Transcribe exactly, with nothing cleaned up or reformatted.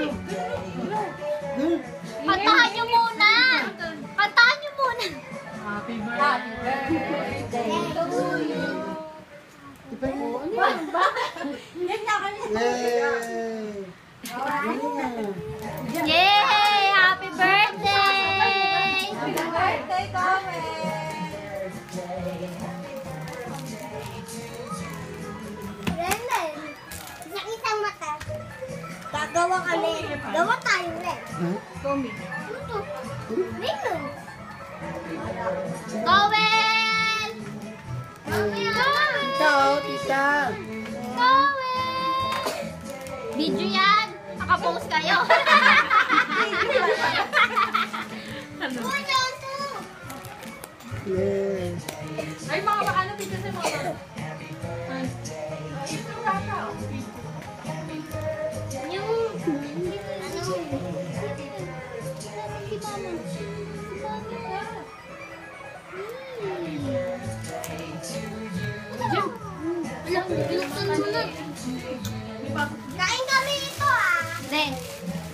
Kantahan nyo muna. Kantahan nyo muna. Happy birthday to you. Yay! Happy birthday! Happy birthday, Kame! Renan, sa isang mata, gagawa kami. Gawa tayo, Ren. Kami. Ano to? Renan. Gowel! Tita, oh, tita. Gowel! Video yan. Nakapost kayo. Uy, Joso! Yes. Ay, mga ano dito sa mga. Yung, ano, si Mama. Si Mama ka. Kain kami ito ah. Then,